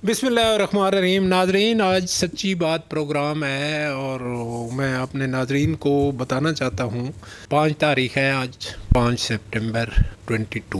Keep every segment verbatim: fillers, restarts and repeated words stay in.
بسم اللہ الرحمن الرحیم۔ ناظرین، آج سچی بات پروگرام ہے اور میں اپنے ناظرین کو بتانا چاہتا ہوں، پانچ تاریخ ہے آج، پانچ سپٹمبر ٹوینٹی ٹو،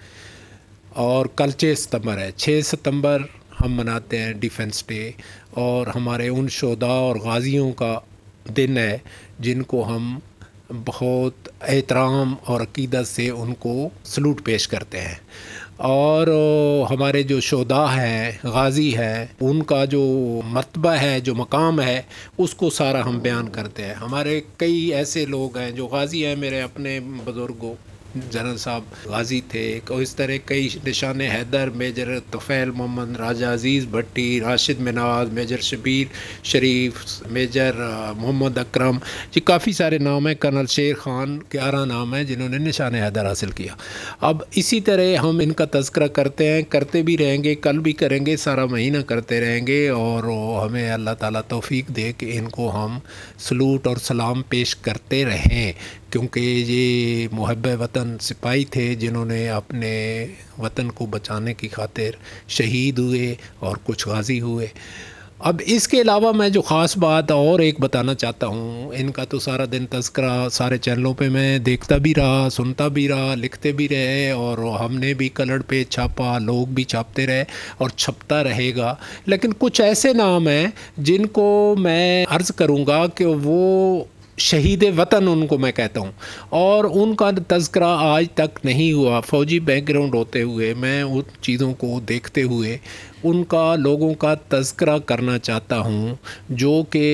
اور کل چھ ستمبر ہے۔ چھ ستمبر ہم مناتے ہیں ڈیفنس ڈے، اور ہمارے ان شہداء اور غازیوں کا دن ہے جن کو ہم بہت احترام اور عقیدت سے ان کو سلوٹ پیش کرتے ہیں۔ اور ہمارے جو شہداء ہیں، غازی ہیں، ان کا جو مرتبہ ہے، جو مقام ہے، اس کو سارا ہم بیان کرتے ہیں۔ ہمارے کئی ایسے لوگ ہیں جو غازی ہیں، میرے اپنے بزرگوں، جنرل صاحب غازی تھے، اور اس طرح کئی Nishan Haider, major Tufail Muhammad, Raja Aziz Bhatti, Rashid Minhas, major Shabbir Sharif, major Muhammad Akram, جی کافی سارے نام ہیں، کرنل شیر خان، گیارہ نام ہیں جنہوں نے نشان حیدر حاصل کیا۔ اب اسی طرح ہم ان کا تذکرہ کرتے ہیں، کرتے بھی رہیں گے، کل بھی کریں گے، سارا مہینہ کرتے رہیں گے، اور ہمیں اللہ تعالیٰ توفیق دے کہ ان کو ہم سلوٹ اور سلام پیش کرتے رہیں، کیونکہ یہ محب وطن سپاہی تھے جنہوں نے اپنے وطن کو بچانے کی خاطر شہید ہوئے اور کچھ غازی ہوئے۔ اب اس کے علاوہ میں جو خاص بات اور ایک بتانا چاہتا ہوں، ان کا تو سارا دن تذکرہ سارے چینلوں پہ میں دیکھتا بھی رہا، سنتا بھی رہا، لکھتے بھی رہے، اور ہم نے بھی کلر پہ چھاپا، لوگ بھی چھاپتے رہے اور چھپتا رہے گا، لیکن کچھ ایسے نام ہیں جن کو میں عرض کروں گا کہ وہ شہید وطن ان کو میں کہتا ہوں، اور ان کا تذکرہ آج تک نہیں ہوا۔ فوجی بیک گراؤنڈ ہوتے ہوئے میں ان چیزوں کو دیکھتے ہوئے ان کا لوگوں کا تذکرہ کرنا چاہتا ہوں، جو کہ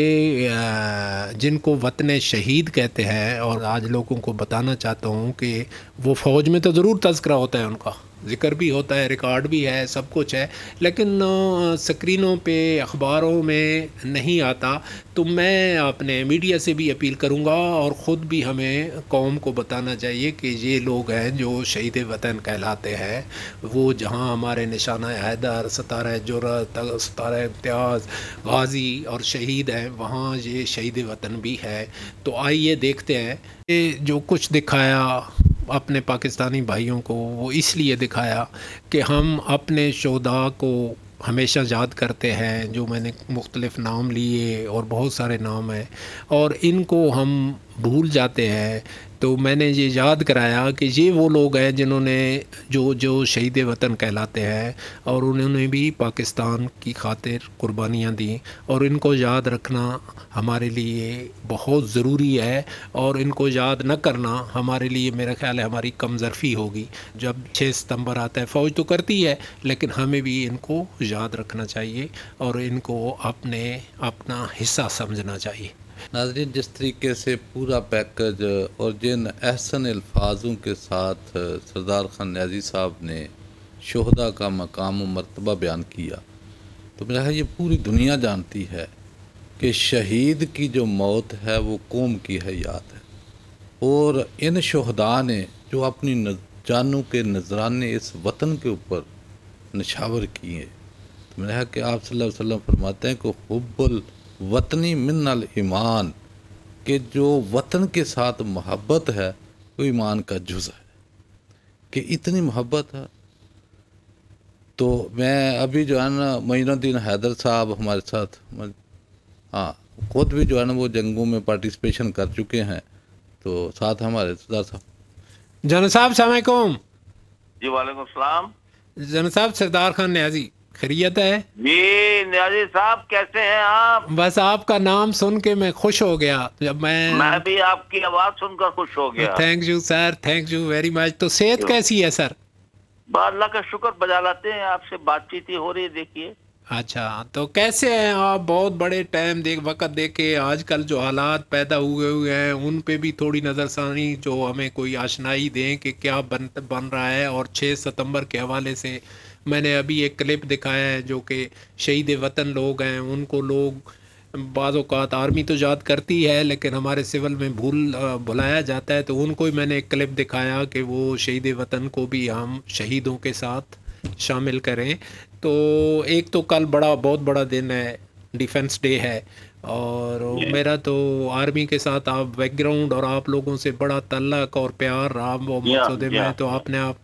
جن کو وطن شہید کہتے ہیں، اور آج لوگوں کو بتانا چاہتا ہوں کہ وہ فوج میں تو ضرور تذکرہ ہوتا ہے، ان کا ذکر بھی ہوتا ہے، ریکارڈ بھی ہے، سب کچھ ہے، لیکن سکرینوں پہ، اخباروں میں نہیں آتا۔ تو میں اپنے میڈیا سے بھی اپیل کروں گا، اور خود بھی ہمیں قوم کو بتانا چاہیے کہ یہ لوگ ہیں جو شہید وطن کہلاتے ہیں، وہ جہاں ہمارے نشانہ حیدر، ستارہ جرأت، ستارہ امتیاز، غازی اور شہید ہیں، وہاں یہ شہید وطن بھی ہے۔ تو آئیے دیکھتے ہیں، یہ جو کچھ دکھایا اپنے پاکستانی بھائیوں کو، وہ اس لیے دکھایا کہ ہم اپنے شہداء کو ہمیشہ یاد کرتے ہیں، جو میں نے مختلف نام لیے اور بہت سارے نام ہیں، اور ان کو ہم بھول جاتے ہیں۔ تو میں نے یہ یاد کرایا کہ یہ وہ لوگ ہیں جنہوں نے جو جو شہید وطن کہلاتے ہیں، اور انہوں نے بھی پاکستان کی خاطر قربانیاں دیں، اور ان کو یاد رکھنا ہمارے لیے بہت ضروری ہے، اور ان کو یاد نہ کرنا ہمارے لیے میرا خیال ہے ہماری کم ظرفی ہوگی۔ جب چھ ستمبر آتا ہے، فوج تو کرتی ہے، لیکن ہمیں بھی ان کو یاد رکھنا چاہیے اور ان کو اپنے اپنا حصہ سمجھنا چاہیے۔ ناظرین، جس طریقے سے پورا پیکج اور جن احسن الفاظوں کے ساتھ سردار خان نیازی صاحب نے شہداء کا مقام و مرتبہ بیان کیا، تو میرا خیال یہ پوری دنیا جانتی ہے کہ شہید کی جو موت ہے وہ قوم کی حیات ہے، اور ان شہداء نے جو اپنی جانوں کے نذرانے اس وطن کے اوپر نچھاور کیے، تو میرا خیال کہ آپ صلی اللہ علیہ وسلم فرماتے ہیں کہ حب الوطنی من الایمان، کہ جو وطن کے ساتھ محبت ہے وہ ایمان کا جز ہے، کہ اتنی محبت ہے۔ تو میں ابھی جو ہے نا معین الدین حیدر صاحب ہمارے ساتھ، ہاں خود بھی جو ہے نا وہ جنگوں میں پارٹیسپیشن کر چکے ہیں، تو ساتھ ہمارے سردار صاحب جنرل صاحب السلام علیکم۔ جی وعلیکم السلام۔ جنرل صاحب سردار خان نیازی، خیریت ہے؟ جی نیازی صاحب کیسے ہیں آپ؟ بس آپ کا نام سن کے میں خوش ہو گیا، جب میں میں بھی آپ کی آواز سن کر خوش ہو گیا۔ Thank you sir, thank you very much. تو صحت کیسی ہے سر؟ بس اللہ کا شکر بجا لاتے ہیں، آپ سے بات چیت ہی ہو رہی ہے، دیکھیے۔ اچھا، تو کیسے ہیں آپ؟ بہت بڑے ٹائم دیکھ وقت دیکھ کے آج کل جو حالات پیدا ہوئے ہوئے ہیں ان پہ بھی تھوڑی نظر ثانی جو ہمیں کوئی آشنائی دیں کہ کیا بن بن رہا ہے۔ اور چھ ستمبر کے حوالے سے میں نے ابھی ایک کلپ دکھایا ہے، جو کہ شہید وطن لوگ ہیں، ان کو لوگ بعض اوقات آرمی تو یاد کرتی ہے لیکن ہمارے سول میں بھول بھلایا جاتا ہے، تو ان کو ہی میں نے ایک کلپ دکھایا کہ وہ شہید وطن کو بھی ہم شہیدوں کے ساتھ شامل کریں۔ تو ایک تو کل بڑا بہت بڑا دن ہے، ڈیفنس ڈے ہے، اور میرا تو آرمی کے ساتھ آپ بیک گراؤنڈ اور آپ لوگوں سے بڑا تعلق اور پیار رہا وہ مقصد میں، تو آپ نے آپ کو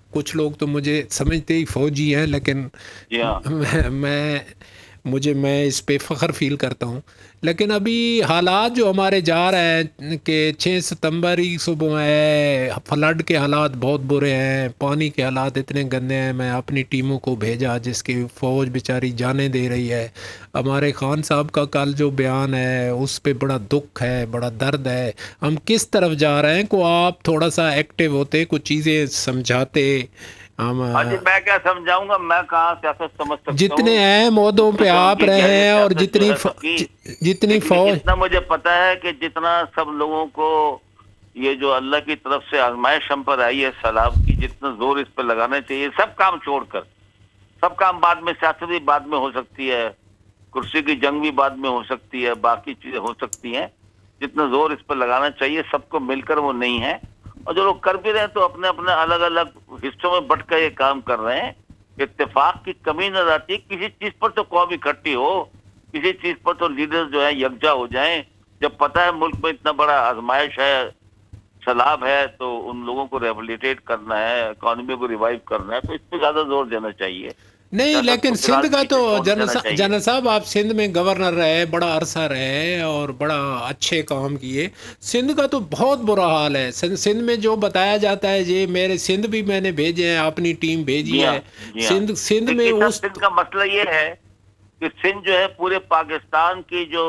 کچھ لوگ تو مجھے سمجھتے ہی فوجی ہیں، لیکن جی ہاں میں میں مجھے میں اس پہ فخر فیل کرتا ہوں. لیکن ابھی حالات جو ہمارے جا رہے ہیں کہ چھ ستمبر ہی صبح ہے، فلڈ کے حالات بہت برے ہیں، پانی کے حالات اتنے گندے ہیں. میں اپنی ٹیموں کو بھیجا جس کی فوج بیچاری جانے دے رہی ہے. ہمارے خان صاحب کا کل جو بیان ہے اس پہ بڑا دکھ ہے، بڑا درد ہے. ہم کس طرف جا رہے ہیں؟ کو آپ تھوڑا سا ایکٹیو ہوتے، کچھ چیزیں سمجھاتے. ہم ہاں جی، میں کیا سمجھاؤں گا، میں کہاں سیاست سمجھ سکتا جتنے ہوں. اہم عہدوں پہ تو ان آپ کی رہے گہری ہیں اور سیاست جو جتنی ہے ف... تو کی، جتنی لیکن فوج. اتنا مجھے پتا ہے کہ جتنا سب لوگوں کو یہ جو اللہ کی طرف سے آزمائش ہم پر آئی ہے سیلاب کی، جتنا زور اس پہ لگانا چاہیے، سب کام چھوڑ کر، سب کام بعد میں، سیاست بھی بعد میں ہو سکتی ہے، کرسی کی جنگ بھی بعد میں ہو سکتی ہے، باقی چیزیں ہو سکتی ہیں. جتنا زور اس پہ لگانا چاہیے سب کو مل کر وہ نہیں ہے. اور جو لوگ کر بھی رہے ہیں تو اپنے اپنے الگ الگ حصوں میں بٹ کر یہ کام کر رہے ہیں. اتفاق کی کمی نظر آتی ہے. کسی چیز پر تو قوم اکٹھی ہو، کسی چیز پر تو لیڈر جو ہے یکجا ہو جائیں. جب پتہ ہے ملک میں اتنا بڑا آزمائش ہے، سیلاب ہے، تو ان لوگوں کو ریہیبلیٹیٹ کرنا ہے، اکانومی کو ریوائیو کرنا ہے، تو اس پہ زیادہ زور دینا چاہیے. نہیں، سیاست لیکن کو فی الحال سندھ کا تو پیچھے چھوڑ جنرل دینا صاحب چاہیے. جنرل صاحب آپ سندھ میں گورنر رہے، بڑا عرصہ رہے اور بڑا اچھے کام کیے. سندھ کا تو بہت برا حال ہے. سندھ میں جو بتایا جاتا ہے، یہ میرے سندھ بھی میں نے بھیجے ہیں، اپنی ٹیم بھیجی جی ہاں ہے. جی ہاں سندھ سندھ میں دیکھیے صاحب، اس سندھ کا مسئلہ یہ ہے کہ سندھ جو ہے پورے پاکستان کی جو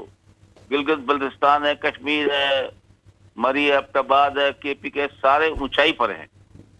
گلگت بلتستان ہے، کشمیر ہے، مری ایبٹ آباد ہے، کے پی کے سارے اونچائی پر ہیں،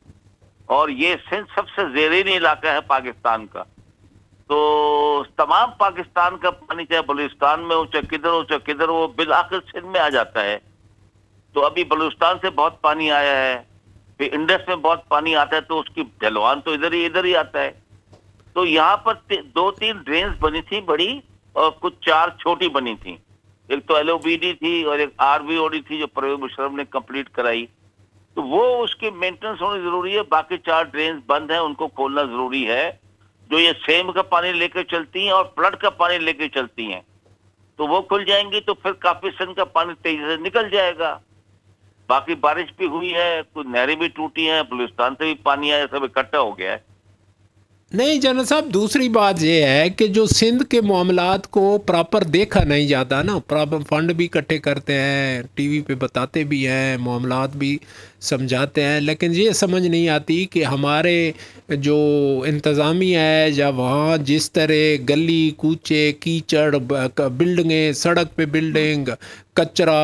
اور یہ سندھ سب سے زیرین علاقہ ہے پاکستان کا. تو تمام پاکستان کا پانی چاہے بلوچستان میں ہو، چاہے کدھر ہو، چاہے کدھر ہو، بالآخر سندھ میں آ جاتا ہے. تو ابھی بلوچستان سے بہت پانی آیا ہے، پھر انڈس میں بہت پانی آتا ہے، تو اس کی ڈھلوان تو ادھر ہی ادھر ہی آتا ہے. تو یہاں پر دو تین ڈرینز بنی تھی بڑی، اور کچھ چار چھوٹی بنی تھی. ایک تو ایل او بی ڈی تھی اور ایک آر بی او ڈی تھی جو پرویز مشرف نے کمپلیٹ کرائی. تو وہ اس کی مینٹننس ہونی ضروری ہے. باقی چار ڈرینز بند ہیں، ان کو کھولنا ضروری ہے، جو یہ سیم کا پانی لے کے چلتی ہیں اور فلڈ کا پانی لے کے چلتی ہیں. تو وہ کھل جائیں گی تو پھر کافی سندھ کا پانی تیزی سے نکل جائے گا. باقی بارش بھی ہوئی ہے، کچھ نہریں بھی ٹوٹی ہیں، بلوچستان سے بھی پانی آیا، سب اکٹھا ہو گیا ہے. نہیں جنرل صاحب، دوسری بات یہ ہے کہ جو سندھ کے معاملات کو پراپر دیکھا نہیں جاتا نا. پراپر فنڈ بھی اکٹھے کرتے ہیں، ٹی وی پہ بتاتے بھی ہیں، معاملات بھی سمجھاتے ہیں، لیکن یہ سمجھ نہیں آتی کہ ہمارے جو انتظامیہ ہے یا وہاں جس طرح گلی کوچے کیچڑ، بلڈنگیں، سڑک پہ بلڈنگ، کچرا،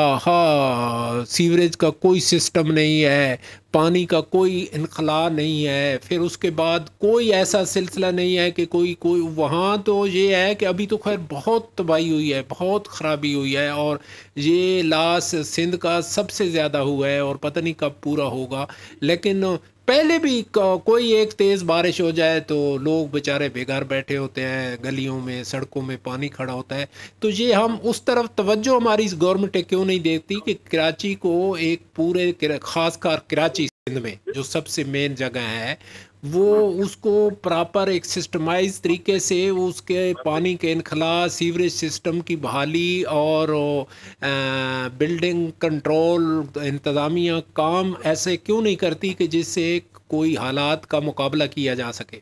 ہاں سیوریج کا کوئی سسٹم نہیں ہے، پانی کا کوئی انخلا نہیں ہے. پھر اس کے بعد کوئی ایسا سلسلہ نہیں ہے کہ کوئی کوئی وہاں تو یہ ہے کہ ابھی تو خیر بہت تباہی ہوئی ہے، بہت خرابی ہوئی ہے، اور یہ لاس سندھ کا سب سے زیادہ ہوا ہے اور پتہ نہیں کب پورا ہوگا. لیکن پہلے بھی کوئی ایک تیز بارش ہو جائے تو لوگ بیچارے بے گھر بیٹھے ہوتے ہیں، گلیوں میں سڑکوں میں پانی کھڑا ہوتا ہے. تو یہ ہم اس طرف توجہ ہماری اس گورنمنٹ کیوں نہیں دیتی کہ کراچی کو ایک پورے، خاص کر کراچی سندھ میں جو سب سے مین جگہ ہے، وہ اس کو پراپر ایک سسٹمائز طریقے سے اس کے پانی کے انخلا، سیوریج سسٹم کی بحالی اور بلڈنگ کنٹرول انتظامیہ کام ایسے کیوں نہیں کرتی کہ جس سے کوئی حالات کا مقابلہ کیا جا سکے؟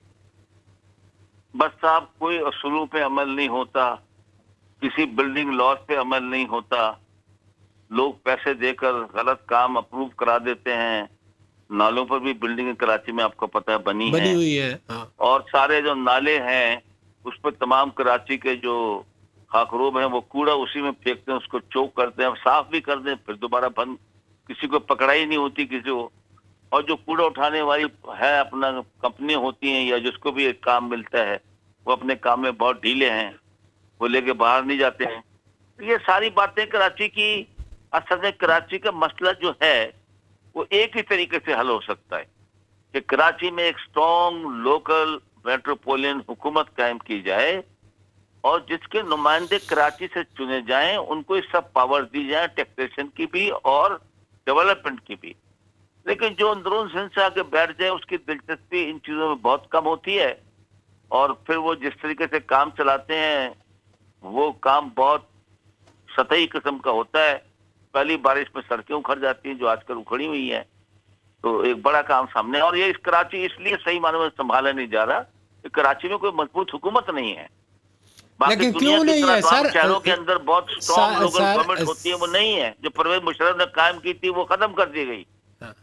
بس صاحب، کوئی اصولوں پہ عمل نہیں ہوتا، کسی بلڈنگ لاس پہ عمل نہیں ہوتا. لوگ پیسے دے کر غلط کام اپروو کرا دیتے ہیں. نالوں پر بھی بلڈنگ کراچی میں آپ کو پتہ ہے بنی بنی ہیں، ہوئی ہے. ہاں، اور سارے جو نالے ہیں اس پہ تمام کراچی کے جو خاکروب ہیں وہ کوڑا اسی میں پھینکتے ہیں، اس کو چوک کرتے ہیں، صاف بھی کر دیں پھر دوبارہ بند. کسی کو پکڑائی نہیں ہوتی کسی کو. اور جو کوڑا اٹھانے والی ہے اپنا کمپنی ہوتی ہیں یا جس کو بھی ایک کام ملتا ہے، وہ اپنے کام میں بہت ڈھیلے ہیں، وہ لے کے باہر نہیں جاتے ہیں. یہ ساری باتیں کراچی کی، اصل میں کراچی کا مسئلہ جو ہے وہ ایک ہی طریقے سے حل ہو سکتا ہے کہ کراچی میں ایک سٹرونگ لوکل میٹروپولین حکومت قائم کی جائے، اور جس کے نمائندے کراچی سے چنے جائیں، ان کو یہ سب پاور دی جائیں، ٹیکسیشن کی بھی اور ڈیولپمنٹ کی بھی. لیکن جو اندرون سندھ سے آ کے بیٹھ جائے، اس کی دلچسپی ان چیزوں میں بہت کم ہوتی ہے، اور پھر وہ جس طریقے سے کام چلاتے ہیں وہ کام بہت سطحی قسم کا ہوتا ہے. پہلی بارش میں سڑکیں اکھڑ جاتی ہیں جو آج کل اکھڑی ہوئی ہیں. تو ایک بڑا کام سامنے، اور یہ اس کراچی اس لیے صحیح معنی میں سنبھالا نہیں جا رہا کہ کراچی میں کوئی مضبوط حکومت نہیں ہے. باقی لیکن دنیا کیوں کی نہیں طرح ہے تمام سر؟ شہروں کے اندر بہت اسٹرانگ لوکل سر گورنمنٹ ہوتی ہے، وہ نہیں ہے. جو پرویز مشرف نے قائم کی تھی وہ ختم کر دی گئی.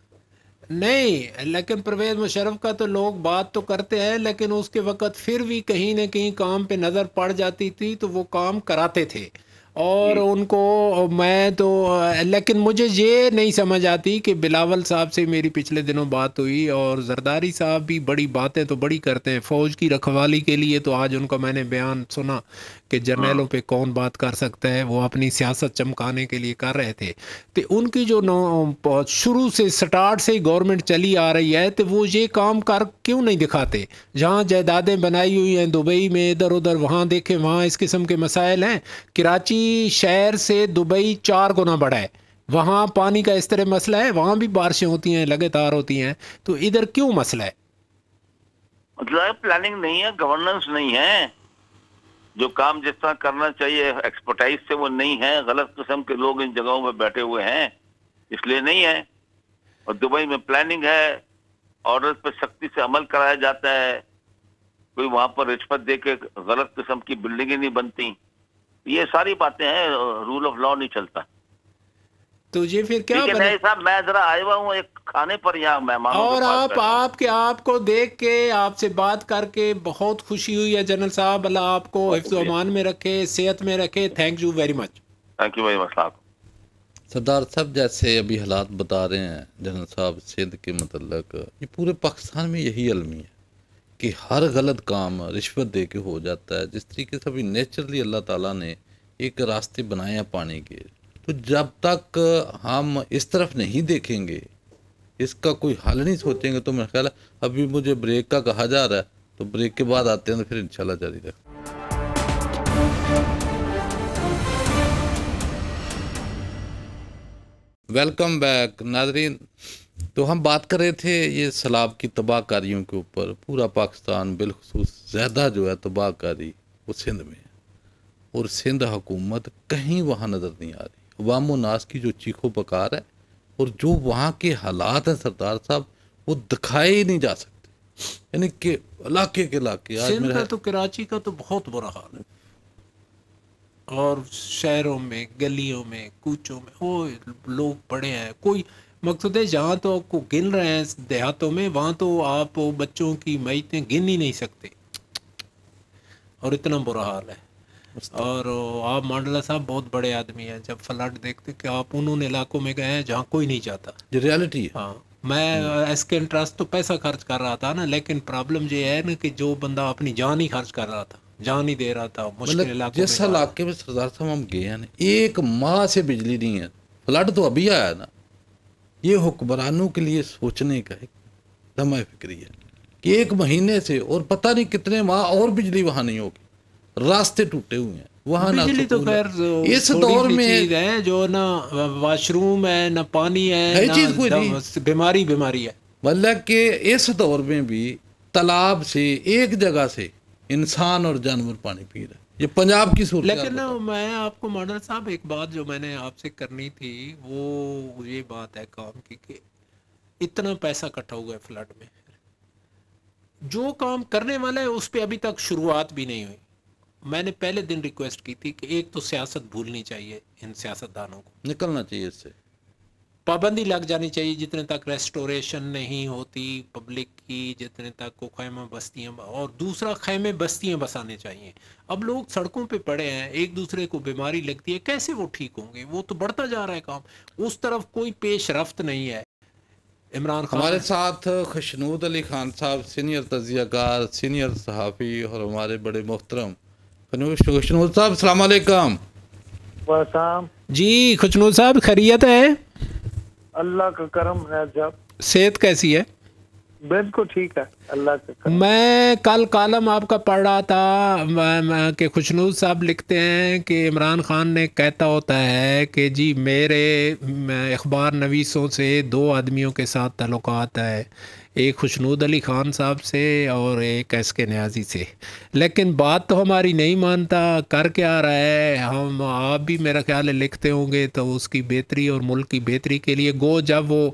نہیں، لیکن پرویز مشرف کا تو لوگ بات تو کرتے ہیں، لیکن اس کے وقت پھر بھی کہیں نہ کہیں کام پہ نظر پڑ جاتی تھی تو وہ کام کراتے تھے. اور ان کو میں تو، لیکن مجھے یہ نہیں سمجھ آتی کہ بلاول صاحب سے میری پچھلے دنوں بات ہوئی، اور زرداری صاحب بھی بڑی باتیں تو بڑی کرتے ہیں فوج کی رکھوالی کے لیے. تو آج ان کا میں نے بیان سنا کہ جرنیلوں پہ کون بات کر سکتا ہے، وہ اپنی سیاست چمکانے کے لیے کر رہے تھے. تو ان کی جو شروع سے سٹارٹ سے گورنمنٹ چلی آ رہی ہے تو وہ یہ کام کر کیوں نہیں دکھاتے؟ جہاں جائیدادیں بنائی ہوئی ہیں دبئی میں، ادھر ادھر، وہاں دیکھیں وہاں اس قسم کے مسائل ہیں. کراچی شہر سے دبئی چار گنا بڑا ہے، وہاں پانی کا اس طرح مسئلہ ہے، وہاں بھی بارشیں ہوتی ہیں لگاتار ہوتی ہیں. تو ادھر کیوں مسئلہ ہے؟ مطلب پلاننگ نہیں ہے، گورننس نہیں ہے. جو کام جس طرح کرنا چاہیے ایکسپرٹائز سے وہ نہیں ہے. غلط قسم کے لوگ ان جگہوں میں بیٹھے ہوئے ہیں، اس لیے نہیں ہے. اور دبئی میں پلاننگ ہے، آرڈر پہ سختی سے عمل کرایا جاتا ہے، کوئی وہاں پر رشوت دے کے غلط قسم کی بلڈنگیں نہیں بنتی. یہ ساری باتیں ہیں، رول آف لا نہیں چلتا. تو یہ پھر کیا ٹھیک ہے بنے؟ نہیں صاحب، میں ذرا آیا ہوا ہوں ایک کھانے پر یہاں مہمانوں اور کے پاس آپ بیٹھا ہوں. آپ کے آپ کو دیکھ کے، آپ سے بات کر کے بہت خوشی ہوئی ہے جنرل صاحب. اللہ آپ کو بہت حفظ و شکریہ. امان میں رکھے، صحت میں رکھے. Thank you very much. Thank you very much صاحب. سردار صاحب جیسے ابھی حالات بتا رہے ہیں جنرل صاحب سندھ کے متعلق، یہ پورے پاکستان میں یہی المی ہے کہ ہر غلط کام رشوت دے کے ہو جاتا ہے. جس طریقے سے ابھی نیچرلی اللہ تعالیٰ نے ایک راستے بنائے ہیں پانی کے، تو جب تک ہم اس طرف نہیں دیکھیں گے، اس کا کوئی حل نہیں سوچیں گے، تو میرا خیال ہے ابھی مجھے بریک کا کہا جا رہا ہے، تو بریک کے بعد آتے ہیں تو پھر انشاءاللہ جاری رکھیں. ویلکم بیک ناظرین. تو ہم بات کر رہے تھے یہ سیلاب کی تباہ کاریوں کے اوپر. پورا پاکستان بالخصوص زیادہ جو ہے تباہ کاری وہ سندھ میں ہے، اور سندھ حکومت کہیں وہاں نظر نہیں آ رہی. عوام و ناس کی جو چیخو پکار ہے اور جو وہاں کے حالات ہیں سردار صاحب، وہ دکھائے ہی نہیں جا سکتے. یعنی کہ علاقے کے علاقے آج سندھ میرا کا تو، کراچی کا تو بہت برا حال ہے، اور شہروں میں، گلیوں میں، کوچوں میں وہ لوگ پڑے ہیں. کوئی مقصد ہے جہاں تو آپ کو گن رہے ہیں دیہاتوں میں، وہاں تو آپ بچوں کی میتیں گن ہی نہیں سکتے، اور اتنا برا حال ہے. اور آپ مانڈلا صاحب بہت بڑے آدمی ہیں، جب فلڈ دیکھتے کہ آپ انہوں علاقوں میں گئے ہیں جہاں کوئی نہیں جاتا. یہ ریالٹی ہے. ہاں، میں ایس کے انٹرسٹ تو پیسہ خرچ کر رہا تھا نا، لیکن پرابلم یہ ہے نا کہ جو بندہ اپنی جان ہی خرچ کر رہا تھا، جان ہی دے رہا تھا، مشکل مطلب علاقوں میں جس جا رہا علاقے میں سردار صاحب ہم گئے ہیں نا، ایک ماہ سے بجلی نہیں ہے. فلڈ تو ابھی آیا نا. یہ حکمرانوں کے لیے سوچنے کا ایک لمحہ فکری ہے کہ ایک مہینے سے اور پتہ نہیں کتنے ماہ اور بجلی وہاں نہیں ہوگی. راستے ٹوٹے ہوئے ہیں وہاں، نہ بجلی تو سکون خیر ہے. اس تھوڑی دور سی میں چیز ہے، جو نہ واش روم ہے، نہ پانی ہے، ہے نہ چیز کوئی دو- نہیں. بیماری بیماری ہے. مطلب کہ اس دور میں بھی تالاب سے ایک جگہ سے انسان اور جانور پانی پی رہا ہے. یہ پنجاب کی صورت. لیکن میں آپ کو ماڈل صاحب ایک بات جو میں نے آپ سے کرنی تھی، وہ یہ بات ہے کام کی کہ اتنا پیسہ کٹھا ہوا ہے فلڈ میں، جو کام کرنے والا ہے اس پہ ابھی تک شروعات بھی نہیں ہوئی. میں نے پہلے دن ریکویسٹ کی تھی کہ ایک تو سیاست بھولنی چاہیے ان سیاستدانوں کو، نکلنا چاہیے اس سے، پابندی لگ جانی چاہیے جتنے تک ریسٹوریشن نہیں ہوتی پبلک کی، جتنے تک کو خیمہ بستیاں، اور دوسرا خیمے بستیاں بسانے چاہیے. اب لوگ سڑکوں پہ پڑے ہیں، ایک دوسرے کو بیماری لگتی ہے، کیسے وہ ٹھیک ہوں گے؟ وہ تو بڑھتا جا رہا ہے کام، اس طرف کوئی پیش رفت نہیں ہے. عمران خان ہمارے ساتھ خشنود علی خان صاحب سینئر تجزیہ کار، سینئر صحافی، اور ہمارے بڑے محترم خشنود صاحب. السلام علیکم. وسلام. جی خشنود صاحب، خیریت ہے؟ اللہ کا کرم ہے. جب صحت کیسی ہے؟ بالکل ٹھیک ہے، اللہ کا کرم. میں کل کالم آپ کا پڑھ رہا تھا کہ خشنود صاحب لکھتے ہیں کہ عمران خان نے کہتا ہوتا ہے کہ جی میرے اخبار نویسوں سے دو آدمیوں کے ساتھ تعلقات ہے، ایک خشنود علی خان صاحب سے اور ایک ایس کے نیازی سے، لیکن بات تو ہماری نہیں مانتا. کر کیا رہا ہے؟ ہم آپ بھی میرا خیال ہے لکھتے ہوں گے تو اس کی بہتری اور ملک کی بہتری کے لیے. گو جب وہ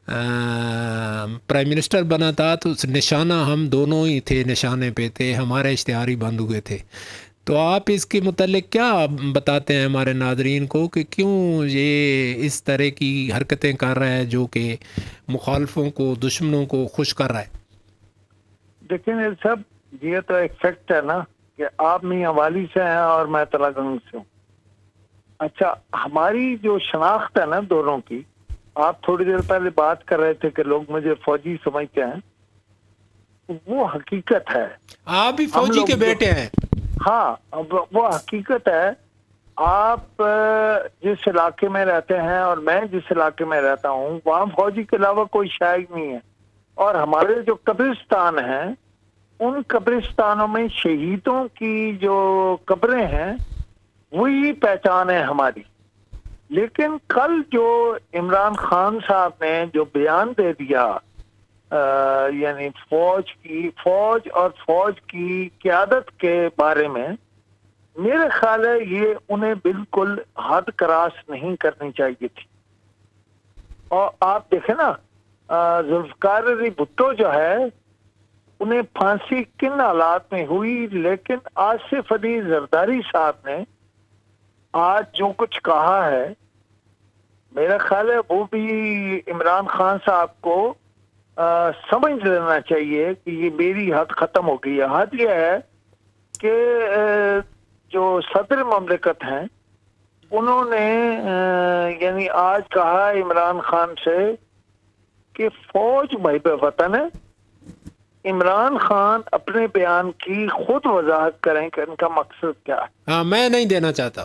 پرائم منسٹر بنا تھا تو نشانہ ہم دونوں ہی تھے، نشانے پہ تھے، ہمارے اشتہار ہی بند ہوئے تھے. تو آپ اس کے متعلق کیا بتاتے ہیں ہمارے ناظرین کو کہ کیوں یہ اس طرح کی حرکتیں کر رہا ہے جو کہ مخالفوں کو، دشمنوں کو خوش کر رہا ہے؟ دیکھیں یہ سب یہ تو ایک فیکٹ ہے نا کہ آپ میاں والی سے ہیں اور میں تلا گنج سے ہوں. اچھا ہماری جو شناخت ہے نا دونوں کی، آپ تھوڑی دیر پہلے بات کر رہے تھے کہ لوگ مجھے فوجی سمجھتے ہیں، وہ حقیقت ہے. آپ بھی فوجی کے بیٹے ہیں. ہاں وہ حقیقت ہے. آپ جس علاقے میں رہتے ہیں اور میں جس علاقے میں رہتا ہوں وہاں فوجی کے علاوہ کوئی شائع نہیں ہے. اور ہمارے جو قبرستان ہیں ان قبرستانوں میں شہیدوں کی جو قبریں ہیں وہی پہچان ہے ہماری. لیکن کل جو عمران خان صاحب نے جو بیان دے دیا آ, یعنی فوج کی فوج اور فوج کی قیادت کے بارے میں، میرے خیال ہے یہ انہیں بالکل حد کراس نہیں کرنی چاہیے تھی. اور آپ دیکھیں نا ذوالفقار علی بھٹو جو ہے انہیں پھانسی کن حالات میں ہوئی، لیکن آصف علی زرداری صاحب نے آج جو کچھ کہا ہے میرا خیال ہے وہ بھی عمران خان صاحب کو آ, سمجھ لینا چاہیے کہ یہ میری حد ختم ہو گئی ہے. حد یہ ہے کہ آ, جو صدر مملکت ہیں انہوں نے آ, یعنی آج کہا عمران خان سے کہ فوج محب وطن ہے. عمران خان اپنے بیان کی خود وضاحت کریں کہ ان کا مقصد کیا ہے. ہاں میں نہیں دینا چاہتا،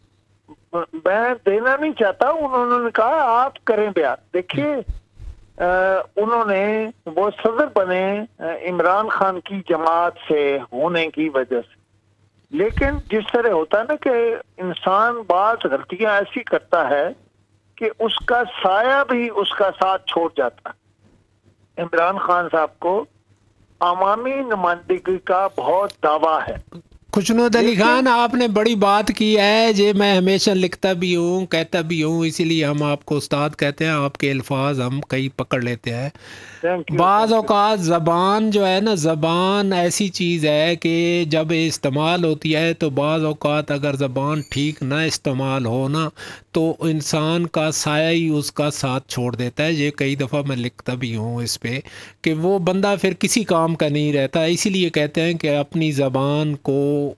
میں دینا نہیں چاہتا، انہوں نے کہا آپ کریں بیان. دیکھیے انہوں نے وہ صدر بنے عمران خان کی جماعت سے ہونے کی وجہ سے، لیکن جس طرح ہوتا ہے نا کہ انسان بعض غلطیاں ایسی کرتا ہے کہ اس کا سایہ بھی اس کا ساتھ چھوڑ جاتا ہے. عمران خان صاحب کو عوامی نمائندگی کا بہت دعویٰ ہے. خوشنود علی خان آپ نے بڑی بات کی ہے، جو میں ہمیشہ لکھتا بھی ہوں، کہتا بھی ہوں، اسی لیے ہم آپ کو استاد کہتے ہیں. آپ کے الفاظ ہم کئی پکڑ لیتے ہیں. بعض اوقات زبان جو ہے نا، زبان ایسی چیز ہے کہ جب استعمال ہوتی ہے تو بعض اوقات اگر زبان ٹھیک نہ استعمال ہو نا تو انسان کا سایہ ہی اس کا ساتھ چھوڑ دیتا ہے. یہ کئی دفعہ میں لکھتا بھی ہوں اس پہ کہ وہ بندہ پھر کسی کام کا نہیں رہتا. اسی لیے کہتے ہیں کہ اپنی زبان کو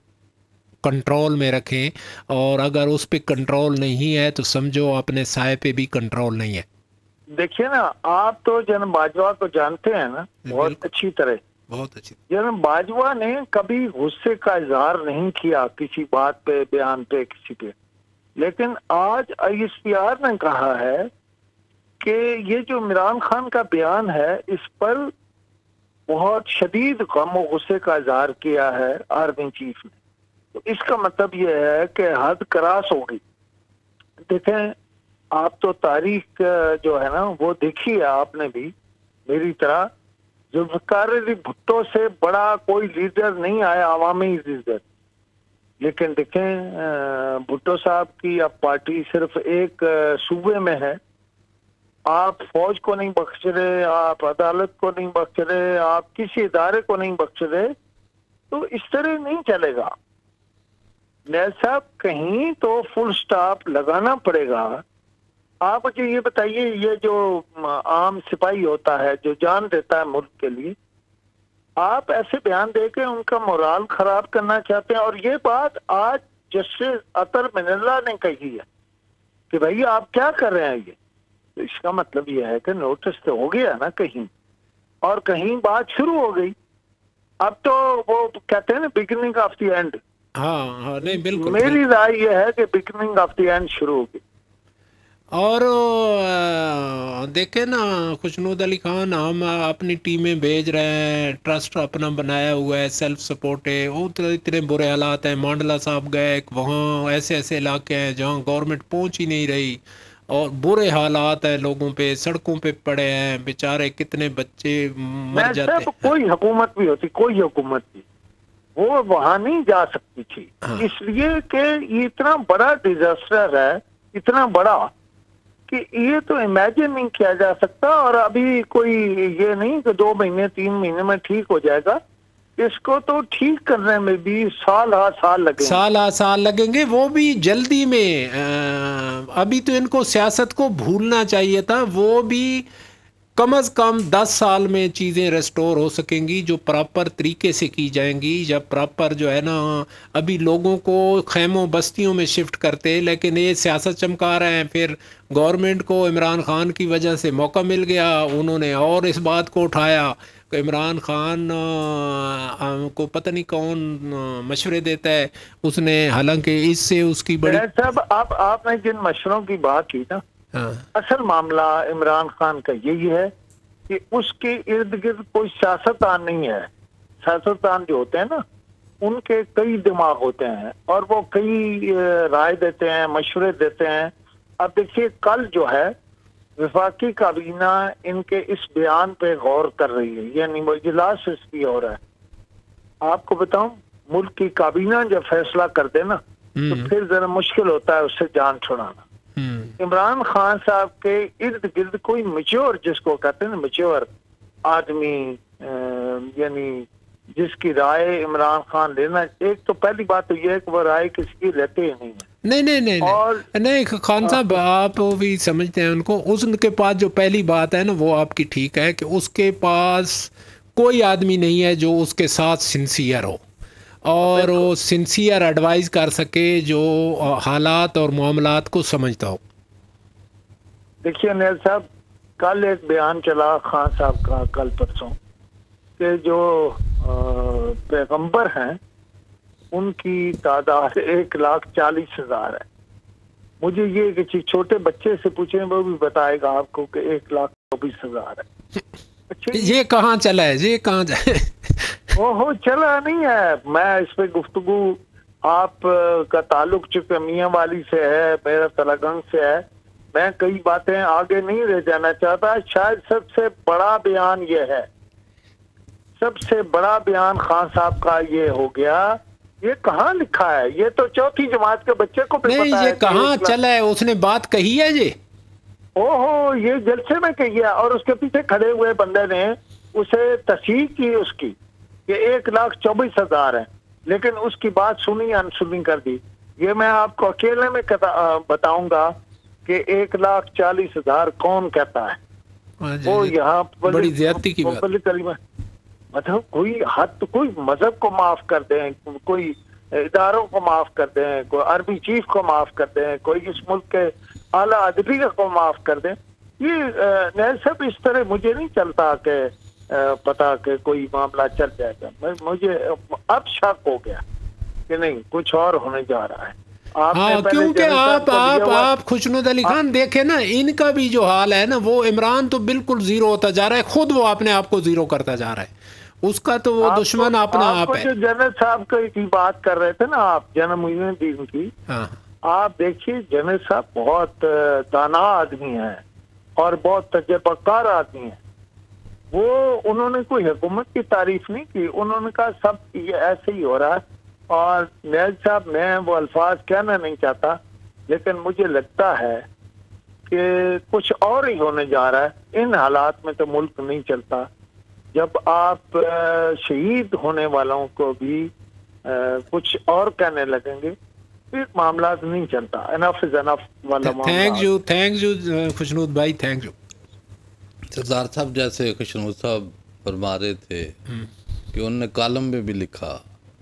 کنٹرول میں رکھیں، اور اگر اس پہ کنٹرول نہیں ہے تو سمجھو اپنے سائے پہ بھی کنٹرول نہیں ہے. دیکھیے نا، آپ تو جناب باجوہ کو جانتے ہیں نا بہت اچھی طرح. بہت اچھی. جناب باجوہ نے کبھی غصے کا اظہار نہیں کیا کسی بات پہ، بیان پہ، کسی پہ. لیکن آج آئی ایس پی آر نے کہا ہے کہ یہ جو عمران خان کا بیان ہے اس پر بہت شدید غم و غصے کا اظہار کیا ہے آرمی چیف نے. تو اس کا مطلب یہ ہے کہ حد کراس ہو گئی. دیکھیں آپ تو تاریخ جو ہے نا وہ دیکھی ہے آپ نے بھی میری طرح. ذوالفقار علی بھٹو سے بڑا کوئی لیڈر نہیں آیا، عوامی لیڈر. لیکن دیکھیں بھٹو صاحب کی اب پارٹی صرف ایک صوبے میں ہے. آپ فوج کو نہیں بخش رہے، آپ عدالت کو نہیں بخش رہے، آپ کسی ادارے کو نہیں بخش رہے، تو اس طرح نہیں چلے گا. نیل صاحب کہیں تو فل سٹاپ لگانا پڑے گا. آپ مجھے یہ بتائیے، یہ جو عام سپاہی ہوتا ہے جو جان دیتا ہے ملک کے لیے، آپ ایسے بیان دے کے ان کا مورال خراب کرنا چاہتے ہیں. اور یہ بات آج جسٹس اطہر من اللہ نے کہی ہے کہ بھائی آپ کیا کر رہے ہیں. یہ تو اس کا مطلب یہ ہے کہ نوٹس تو ہو گیا نا کہیں، اور کہیں بات شروع ہو گئی. اب تو وہ کہتے ہیں نا بگننگ آف دی اینڈ. ہاں ہاں نہیں بالکل. میری رائے یہ ہے کہ بگننگ آف دی اینڈ شروع ہوگی. اور دیکھیں نا خوشنود علی خان، ہم اپنی ٹیمیں بھیج رہے ہیں، ٹرسٹ اپنا بنایا ہوا ہے، سیلف سپورٹ ہے. وہ تو اتنے برے حالات ہیں. مانڈلا صاحب گئے، وہاں ایسے ایسے علاقے ہیں جہاں گورنمنٹ پہنچ ہی نہیں رہی، اور برے حالات ہیں لوگوں پہ، سڑکوں پہ پڑے ہیں بیچارے، کتنے بچے مر جاتے ہیں. کوئی حکومت بھی ہوتی، کوئی حکومت بھی وہ وہاں نہیں جا سکتی تھی. اس لیے کہ یہ اتنا بڑا ڈیزاسٹر ہے، اتنا بڑا کہ یہ تو امیجن نہیں کیا جا سکتا، اور ابھی کوئی یہ نہیں کہ دو مہینے تین مہینے میں ٹھیک ہو جائے گا، اس کو تو ٹھیک کرنے میں بھی سال ہا سال لگیں گے، سال آ سال لگیں گے، وہ بھی جلدی میں۔ ابھی تو ان کو سیاست کو بھولنا چاہیے تھا، وہ بھی کم از کم دس سال میں چیزیں ریسٹور ہو سکیں گی جو پراپر طریقے سے کی جائیں گی، جب پراپر جو ہے نا ابھی لوگوں کو خیموں بستیوں میں شفٹ کرتے، لیکن یہ سیاست چمکا رہے ہیں۔ پھر گورنمنٹ کو عمران خان کی وجہ سے موقع مل گیا، انہوں نے اور اس بات کو اٹھایا کہ عمران خان کو پتہ نہیں کون مشورے دیتا ہے، اس نے حالانکہ اس سے اس کی بڑی صاحب آپ آپ نے جن مشوروں کی بات کی نا، ہاں اصل معاملہ عمران خان کا یہی ہے کہ اس کے ارد گرد کوئی سیاستدان نہیں ہے۔ سیاستدان جو ہوتے ہیں نا ان کے کئی دماغ ہوتے ہیں اور وہ کئی رائے دیتے ہیں، مشورے دیتے ہیں۔ اب دیکھیے کل جو ہے وفاقی کابینہ ان کے اس بیان پہ غور کر رہی ہے، یعنی وہ اجلاس اس کی ہو رہا ہے۔ آپ کو بتاؤں ملک کی کابینہ جب فیصلہ کر دے نا تو پھر ذرا مشکل ہوتا ہے اس سے جان چھڑانا۔ عمران خان صاحب کے ارد گرد کوئی میچور، جس کو کہتے ہیں نا میچور آدمی، یعنی جس کی رائے عمران خان لینا، ایک تو پہلی بات تو یہ ہے کہ وہ رائے کسی کی لیتے ہی نہیں ہے۔ نہیں نہیں نہیں اور نہیں خان صاحب آپ بھی سمجھتے ہیں ان کو، اس کے پاس جو پہلی بات ہے نا وہ آپ کی ٹھیک ہے کہ اس کے پاس کوئی آدمی نہیں ہے جو اس کے ساتھ سنسیئر ہو اور وہ سنسیئر ایڈوائز کر سکے، جو حالات اور معاملات کو سمجھتا ہو۔ دیکھیے نیل صاحب، کل ایک بیان چلا خان صاحب کا کل پرسوں کہ جو پیغمبر ہیں ان کی تعداد ایک لاکھ چالیس ہزار ہے۔ مجھے یہ کہ چھوٹے بچے سے پوچھیں وہ بھی بتائے گا آپ کو کہ ایک لاکھ چوبیس ہزار ہے۔ یہ کہاں چلا ہے؟ یہ کہاں جائے؟ وہ ہو چلا نہیں ہے۔ میں اس پہ گفتگو، آپ کا تعلق چونکہ میاں والی سے ہے، میرا تلگنگ سے ہے، میں کئی باتیں آگے نہیں لے جانا چاہتا۔ شاید سب سے بڑا بیان یہ ہے، سب سے بڑا بیان خان صاحب کا یہ ہو گیا۔ یہ کہاں لکھا ہے؟ یہ تو چوتھی جماعت کے بچے کو بھی نہیں، پتا ہے۔ یہ کہاں چلا ہے؟ اس نے بات کہی ہے جی؟ او ہو، یہ جلسے میں کہی ہے اور اس کے پیچھے کھڑے ہوئے بندے نے اسے تصحیح کی اس کی کہ ایک لاکھ چوبیس ہزار ہے، لیکن اس کی بات سنی انسنی کر دی۔ یہ میں آپ کو اکیلے میں بتاؤں گا کہ ایک لاکھ چالیس ہزار کون کہتا ہے؟ وہ یہاں بڑی زیادتی کی بات، مطلب کوئی حد، کوئی مذہب کو معاف کر دیں، کوئی اداروں کو معاف کر دیں، کوئی عربی چیف کو معاف کر دیں، کوئی اس ملک کے اعلیٰ ادبیہ کو معاف کر دیں۔ یہ نیل صاحب اس طرح مجھے نہیں چلتا کہ پتا کہ کوئی معاملہ چل جائے گا۔ مجھے اب شک ہو گیا کہ نہیں، کچھ اور ہونے جا رہا ہے۔ ہاں، کیونکہ آپ آپ آپ خوشنود علی خان دیکھیں نا، ان کا بھی جو حال ہے نا، وہ عمران تو بالکل زیرو ہوتا جا رہا ہے، خود وہ اپنے آپ کو زیرو کرتا جا رہا ہے، اس کا تو وہ دشمن اپنا آپ ہے۔ جو جنرل صاحب کی بات کر رہے تھے نا آپ، جنم الدین کی، آپ دیکھیے جنرل صاحب بہت دانا آدمی ہیں اور بہت تجربہ کار آدمی ہیں۔ وہ انہوں نے کوئی حکومت کی تعریف نہیں کی، انہوں نے کہا سب یہ ایسے ہی ہو رہا ہے۔ اور نیل صاحب، میں وہ الفاظ کہنا نہیں چاہتا، لیکن مجھے لگتا ہے کہ کچھ اور ہی ہونے جا رہا ہے۔ ان حالات میں تو ملک نہیں چلتا۔ جب آپ شہید ہونے والوں کو بھی کچھ اور کہنے لگیں گے پھر معاملات نہیں چلتا۔ انف از انف والا معاملہ۔ Thank you thank you Khushnood بھائی، تھینک یو۔ سردار صاحب جیسے خوشنود صاحب فرما رہے تھے کہ انہوں نے کالم میں بھی لکھا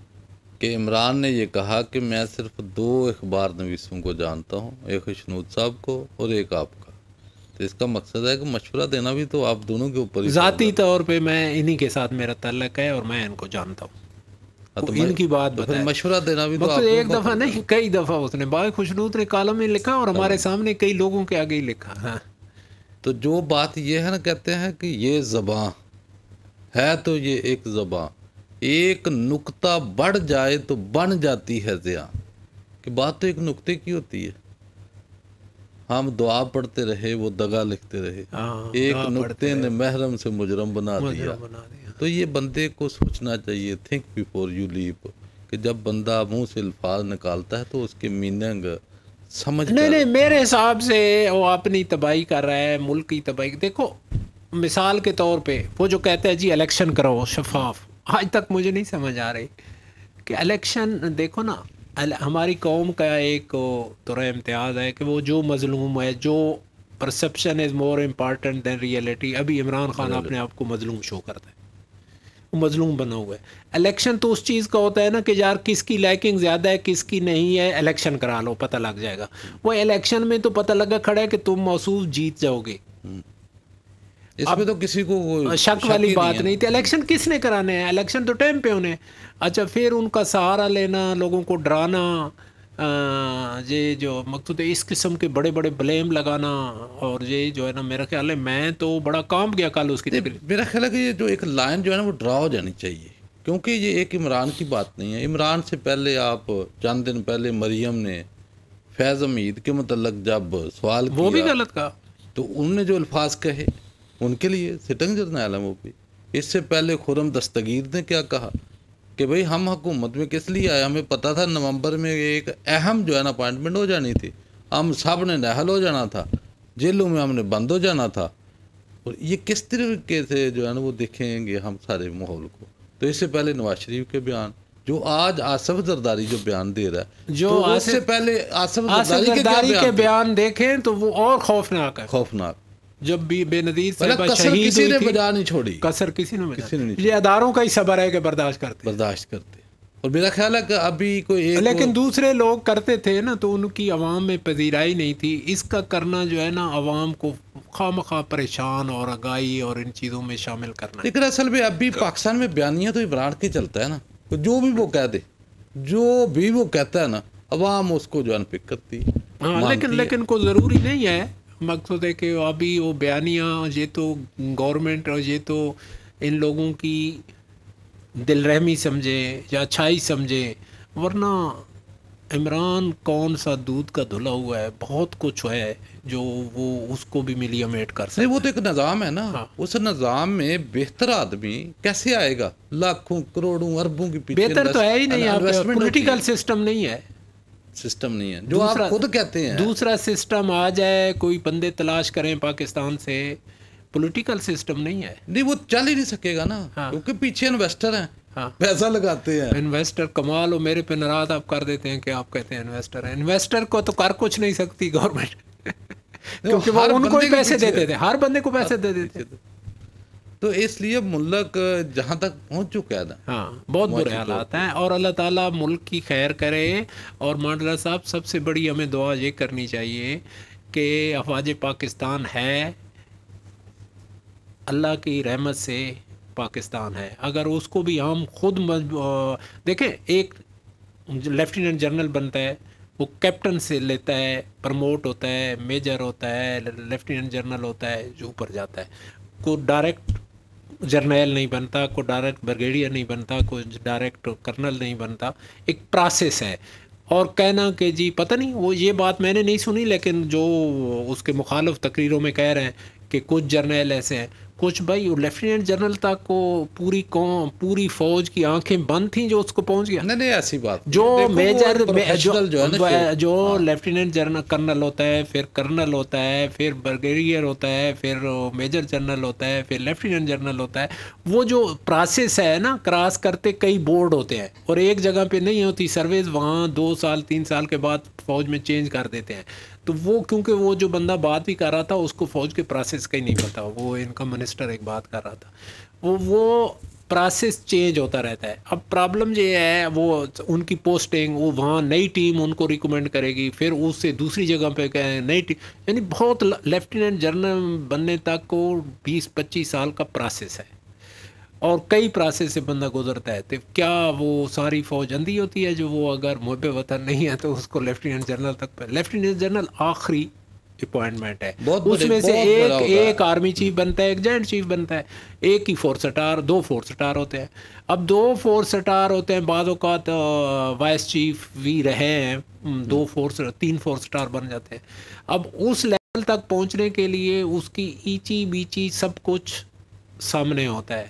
کہ عمران نے یہ کہا کہ میں صرف دو اخبار نویسوں کو جانتا ہوں، ایک خوشنود صاحب کو اور ایک آپ کا۔ تو اس کا مقصد ہے کہ مشورہ دینا بھی تو آپ دونوں کے اوپر ہی، ذاتی طور پہ میں انہی کے ساتھ میرا تعلق ہے اور میں ان کو جانتا ہوں، ان کی بات بتائیں۔ مشورہ دینا بھی تو آپ ایک دفعہ نہیں، کئی دفعہ اس نے بھائی خوشنود نے کالم میں لکھا اور ہمارے سامنے کئی لوگوں کے آگے ہی لکھا۔ ہاں، تو جو بات یہ ہے نا، کہتے ہیں کہ یہ زباں ہے تو یہ ایک زباں، ایک نقطہ بڑھ جائے تو بن جاتی ہے زیاں، کہ بات تو ایک نقطے کی ہوتی ہے۔ ہم دعا پڑھتے رہے، وہ دگا لکھتے رہے، ایک نقطے نے محرم سے مجرم بنا دیا۔ تو یہ بندے کو سوچنا چاہیے، تھنک بیفور یو لیپ، کہ جب بندہ منہ سے الفاظ نکالتا ہے تو اس کے میننگ سمجھ نہیں کر نہیں میرے حساب سے وہ اپنی تباہی کر رہا ہے، ملک کی تباہی. دیکھو مثال کے طور پہ وہ جو کہتے ہیں جی الیکشن کرو شفاف، آج تک مجھے نہیں سمجھ آ رہی کہ الیکشن. دیکھو نا ہماری قوم کا ایک طرح امتیاز ہے کہ وہ جو مظلوم ہے، جو perception is more important than reality. ابھی عمران خان اپنے آپ کو مظلوم شو کرتا ہے، وہ مظلوم بنا ہوا ہے. الیکشن تو اس چیز کا ہوتا ہے نا کہ یار کس کی لائکنگ زیادہ ہے کس کی نہیں ہے، الیکشن کرا لو پتہ لگ جائے گا. وہ الیکشن میں تو پتہ لگا کھڑا ہے کہ تم موصوف جیت جاؤ گے، اس میں تو کسی کو شک والی بات نہیں تھی. الیکشن کس نے کرانے ہیں؟ الیکشن تو ٹائم پہ ہونے. اچھا پھر ان کا سہارا لینا، لوگوں کو ڈرانا، یہ جو مقصود ہے اس قسم کے بڑے بڑے بلیم لگانا، اور یہ جو ہے نا میرا خیال ہے میں تو بڑا کام گیا کل اس کی تقریر. میرا خیال ہے کہ یہ جو ایک لائن جو ہے نا وہ ڈرا ہو جانی چاہیے، کیونکہ یہ ایک عمران کی بات نہیں ہے. عمران سے پہلے آپ چند دن پہلے مریم نے فیض حمید کے متعلق جب سوال کیا وہ بھی غلط کہا، تو انہوں نے جو الفاظ کہے ان کے لیے سٹنگ جرنیل ہے وہ بھی. اس سے پہلے خرم دستگیر نے کیا کہا کہ بھئی ہم حکومت میں کس لیے آئے، ہمیں پتہ تھا نومبر میں ایک اہم جو ہے نا اپوائنٹمنٹ ہو جانی تھی، ہم سب نے نہل ہو جانا تھا، جیلوں میں ہم نے بند ہو جانا تھا. اور یہ کس طریقے سے جو ہے نا وہ دیکھیں گے ہم سارے ماحول کو. تو اس سے پہلے نواز شریف کے بیان، جو آج آصف زرداری جو بیان دے رہا ہے، جو تو اس سے پہلے آصف زرداری کے بیان دیکھیں تو وہ اور خوفناک ہے. خوفناک جب بھی بے نظیر صاحبہ کسر شہید کسی ہوئی نے تھی، بجا نہیں چھوڑی، کسر کسی نے کسی نے نہیں یہ اداروں کا ہی صبر ہے کہ برداشت کرتے برداشت کرتے. اور میرا خیال ہے کہ ابھی کوئی ایک لیکن دوسرے لوگ کرتے تھے نا تو ان کی عوام میں پذیرائی نہیں تھی. اس کا کرنا جو ہے نا عوام کو خواہ مخواہ پریشان اور آگاہی اور ان چیزوں میں شامل کرنا. لیکن اصل میں ابھی پاکستان میں بیانیہ تو عمران کی چلتا ہے نا، جو بھی وہ کہہ دے، جو بھی وہ کہتا ہے نا عوام اس کو جو ہے پک کرتی ہے. ہاں لیکن لیکن کوئی ضروری نہیں ہے. مقصد ہے کہ ابھی وہ بیانیہ یہ تو گورنمنٹ اور یہ تو ان لوگوں کی دل رحمی سمجھے یا اچھائی سمجھے، ورنہ عمران کون سا دودھ کا دھلا ہوا ہے، بہت کچھ ہے جو وہ اس کو بھی ملیمیٹ کر سکتے. نہیں وہ تو ایک نظام ہے نا، اس نظام میں بہتر آدمی کیسے آئے گا؟ لاکھوں کروڑوں اربوں کی پیچھے بہتر تو ہے ہی نہیں، پولیٹیکل سسٹم نہیں ہے، سسٹم نہیں ہے جو آپ خود کہتے ہیں. دوسرا سسٹم آ جائے، کوئی بندے تلاش کریں پاکستان سے، پولیٹیکل سسٹم نہیں ہے. نہیں وہ چل ہی نہیں سکے گا نا، کیونکہ پیچھے انویسٹر ہیں، پیسہ لگاتے ہیں. انویسٹر کمال ہو، میرے پہ ناراض آپ کر دیتے ہیں کہ آپ کہتے ہیں انویسٹر ہیں. انویسٹر کو تو کر کچھ نہیں سکتی گورنمنٹ، کیونکہ وہ ان کو ہی پیسے دیتے تھے، ہر بندے کو پیسے دے دیتے تھے. تو اس لیے ملک جہاں تک پہنچ چکا ہے نا، ہاں بہت برے حالات ہیں. اور اللہ تعالیٰ ملک کی خیر کرے. اور مانڈرا صاحب سب سے بڑی ہمیں دعا یہ کرنی چاہیے کہ افواج پاکستان ہے، اللہ کی رحمت سے پاکستان ہے. اگر اس کو بھی ہم خود دیکھیں، ایک لیفٹیننٹ جنرل بنتا ہے، وہ کیپٹن سے لیتا ہے، پروموٹ ہوتا ہے، میجر ہوتا ہے، لیفٹیننٹ جنرل ہوتا ہے جو اوپر جاتا ہے. کو ڈائریکٹ جرنیل نہیں بنتا، کوئی ڈائریکٹ بریگیڈیئر نہیں بنتا، کوئی ڈائریکٹ کرنل نہیں بنتا. ایک پروسیس ہے. اور کہنا کہ جی پتہ نہیں، وہ یہ بات میں نے نہیں سنی لیکن جو اس کے مخالف تقریروں میں کہہ رہے ہیں کہ کچھ جرنیل ایسے ہیں، کچھ بھائی لیفٹیننٹ جنرل تک کو پوری قوم پوری فوج کی آنکھیں بند تھیں جو اس کو پہنچ گیا. نہیں نہیں ایسی بات جو میجر جو ہاں. لیفٹیننٹ جنرل کرنل ہوتا ہے، پھر کرنل ہوتا ہے، پھر بریگیڈیئر ہوتا ہے، پھر میجر جنرل ہوتا ہے، پھر لیفٹیننٹ جنرل ہوتا ہے. وہ جو پروسیس ہے نا، کراس کرتے کئی بورڈ ہوتے ہیں اور ایک جگہ پہ نہیں ہوتی سروس، وہاں دو سال تین سال کے بعد فوج میں چینج کر دیتے ہیں. تو وہ کیونکہ وہ جو بندہ بات بھی کر رہا تھا اس کو فوج کے پروسیس کا ہی نہیں پتا، وہ ان کا منسٹر ایک بات کر رہا تھا، وہ وہ پروسیس چینج ہوتا رہتا ہے. اب پرابلم یہ ہے، وہ ان کی پوسٹنگ، وہ وہاں نئی ٹیم ان کو ریکمینڈ کرے گی، پھر اس سے دوسری جگہ پہ کہ نئی ٹیم، یعنی بہت لیفٹیننٹ جنرل بننے تک کو بیس پچیس سال کا پروسیس ہے اور کئی پروسیس سے بندہ گزرتا ہے. تو کیا وہ ساری فوج اندھی ہوتی ہے جو وہ اگر محب وطن نہیں ہے تو اس کو لیفٹیننٹ جنرل تک پہ؟ لیفٹیننٹ جنرل آخری اپوائنٹمنٹ ہے، اس میں سے ایک ایک آرمی چیف بنتا ہے، ایک جوائنٹ چیف بنتا ہے، ایک ہی فور سٹار، دو فور سٹار ہوتے ہیں. اب دو فور سٹار ہوتے ہیں، بعض اوقات وائس چیف بھی رہے ہیں، دو فور تین فور سٹار بن جاتے ہیں. اب اس لیول تک پہنچنے کے لیے اس کی ایچی بیچی سب کچھ سامنے ہوتا ہے.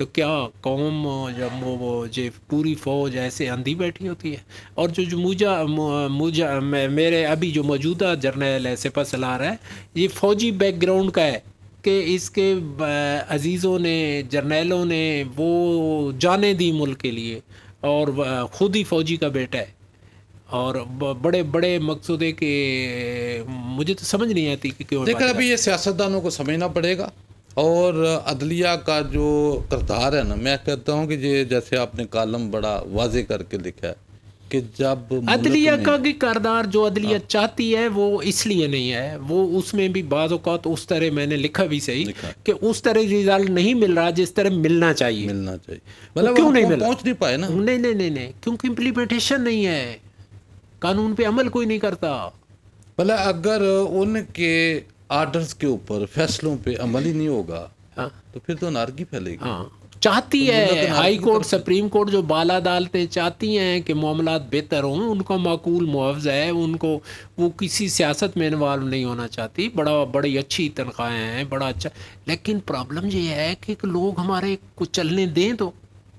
تو کیا قوم جب وہ جو پوری فوج ایسے اندھی بیٹھی ہوتی ہے؟ اور جو جو مجھا مجھا میرے ابھی جو موجودہ جرنیل ہے سپہ سالار ہے، یہ فوجی بیک گراؤنڈ کا ہے کہ اس کے عزیزوں نے جرنیلوں نے وہ جانیں دی ملک کے لیے، اور خود ہی فوجی کا بیٹا ہے، اور بڑے بڑے مقصود ہے کہ مجھے تو سمجھ نہیں آتی کہ کیوں۔ لیکن ابھی یہ سیاستدانوں کو سمجھنا پڑے گا، اور عدلیہ کا جو کردار ہے نا، میں کہتا ہوں کہ یہ جیسے آپ نے کالم بڑا واضح کر کے لکھا ہے کہ جب عدلیہ کا بھی کردار جو عدلیہ چاہتی ہے وہ اس لیے نہیں ہے، وہ اس میں بھی بعض اوقات اس طرح میں نے لکھا بھی صحیح کہ اس طرح ریزلٹ نہیں مل رہا جس طرح ملنا چاہیے ملنا چاہیے مطلب کیوں نہیں مل پہنچ نہیں پائے نا؟ نہیں نہیں نہیں نہیں کیونکہ امپلیمنٹیشن نہیں ہے، قانون پہ عمل کوئی نہیں کرتا۔ بھلا اگر ان کے آرڈرز کے اوپر فیصلوں پہ عمل ہی نہیں ہوگا تو پھر تو انارکی پھیلے گی۔ ہاں چاہتی ہے ہائی کورٹ سپریم کورٹ جو بالا عدالتیں چاہتی ہیں کہ معاملات بہتر ہوں، ان کا معقول معاوضہ ہے، ان کو وہ کسی سیاست میں انوالو نہیں ہونا چاہتی، بڑا بڑی اچھی تنخواہیں ہیں، بڑا اچھا، لیکن پرابلم یہ ہے کہ لوگ ہمارے کو چلنے دیں تو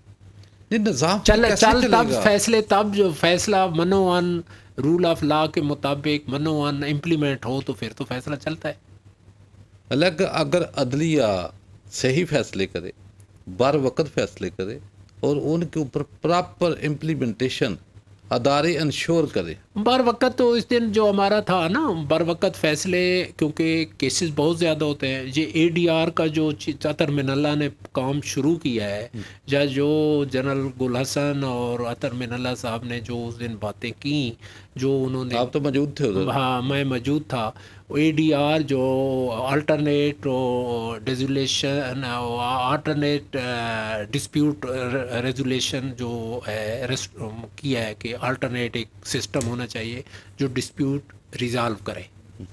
نظام چل چل تب فیصلے، تب جو فیصلہ منوان رول آف لا کے مطابق منوان امپلیمنٹ ہو تو پھر تو فیصلہ چلتا ہے۔ الگ اگر عدلیہ صحیح فیصلے کرے، بر وقت فیصلے کرے، اور ان کے اوپر پراپر امپلیمنٹیشن ادارے انشور کرے بر وقت، تو اس دن جو ہمارا تھا نا بر وقت فیصلے، کیونکہ کیسز بہت زیادہ ہوتے ہیں، یہ اے ڈی آر کا جو عطر من اللہ نے کام شروع کیا ہے، یا جو جنرل گل حسن اور عطر من اللہ صاحب نے جو اس دن باتیں کی، جو انہوں نے، آپ تو موجود تھے ادھر؟ ہاں میں موجود تھا۔ اے ڈی آر جو alternate dissolution alternate dispute resolution جو ہے کیا ہے کہ آلٹرنیٹ ایک سسٹم ہونا چاہیے جو ڈسپیوٹ ریزالو کرے،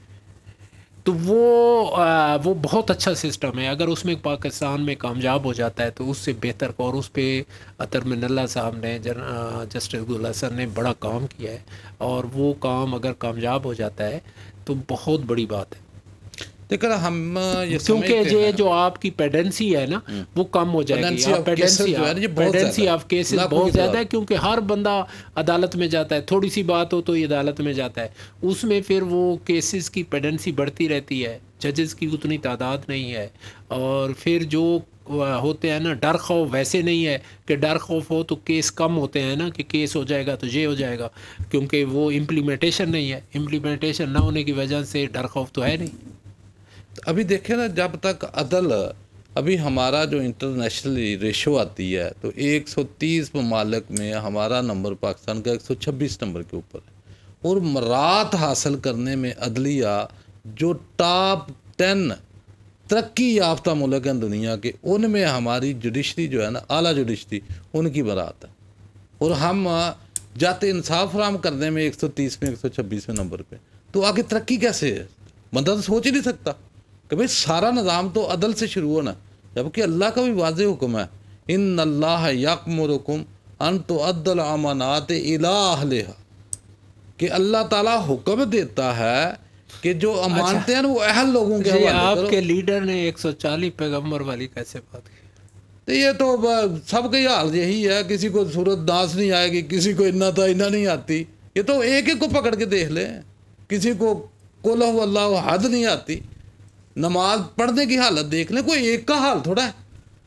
تو وہ وہ بہت اچھا سسٹم ہے۔ اگر اس میں پاکستان میں کامیاب ہو جاتا ہے تو اس سے بہتر کو، اور اس پہ عطر من اللہ صاحب نے جسٹس گل حسن نے بڑا کام کیا ہے، اور وہ کام اگر کامیاب ہو جاتا ہے تو بہت بڑی بات ہے۔ لیکن ہم یہ کیونکہ یہ جو آپ کی پیڈنسی ہے نا وہ کم ہو جائے گی، پیڈنسی آف کیسز بہت زیادہ ہے، کیونکہ ہر بندہ عدالت میں جاتا ہے، تھوڑی سی بات ہو تو یہ عدالت میں جاتا ہے، اس میں پھر وہ کیسز کی پیڈنسی بڑھتی رہتی ہے، ججز کی اتنی تعداد نہیں ہے، اور پھر جو ہوتے ہیں نا ڈر خوف ویسے نہیں ہے کہ ڈر خوف ہو تو کیس کم ہوتے ہیں نا، کہ کیس ہو جائے گا تو یہ ہو جائے گا، کیونکہ وہ امپلیمنٹیشن نہیں ہے، امپلیمنٹیشن نہ ہونے کی وجہ سے ڈر خوف تو ہے نہیں۔ ابھی دیکھیں نا، جب تک عدل، ابھی ہمارا جو انٹرنیشنلی ریشو آتی ہے تو ایک سو تیس ممالک میں ہمارا نمبر پاکستان کا ایک سو چھبیس نمبر کے اوپر ہے، اور مرات حاصل کرنے میں عدلیہ جو ٹاپ ٹین ترقی یافتہ ملک ہیں دنیا کے، ان میں ہماری جوڈیشری جو ہے نا، اعلیٰ جوڈیشری، ان کی برات ہے، اور ہم جاتے انصاف فراہم کرنے میں ایک سو تیس میں ایک سو چھبیسویں نمبر پہ، تو آگے ترقی کیسے ہے؟ بندہ تو سوچ ہی نہیں سکتا کہ بھئی سارا نظام تو عدل سے شروع ہونا، جبکہ اللہ کا بھی واضح حکم ہے، ان اللہ یأمرکم ان تؤدوا الامانات الی اہلہا، کہ اللہ تعالیٰ حکم دیتا ہے کہ جو امانتیں ہیں وہ اہل لوگوں کے حوالے کرو۔ آپ کے لیڈر نے ایک سو چالیس پیغمبر والی کیسے بات کی؟ تو یہ تو سب کا حال یہی ہے، کسی کو صورت ناز نہیں آئے گی، کسی کو انا تھا انا نہیں آتی، یہ تو ایک ایک کو پکڑ کے دیکھ لیں، کسی کو قل هو اللہ احد نہیں آتی، نماز پڑھنے کی حالت دیکھ لیں، کوئی ایک کا حال تھوڑا ہے